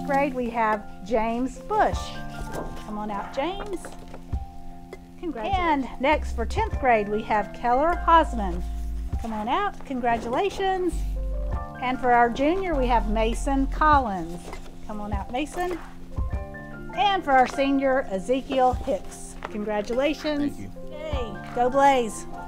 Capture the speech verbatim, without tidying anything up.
eighth grade, we have James Bush. Come on out, James. Congratulations. And next for tenth grade, we have Keller Hosman. Come on out, congratulations. And for our junior, we have Mason Collins. Come on out, Mason. And for our senior, Ezekiel Hicks. Congratulations. Thank you. Yay, go Blaze.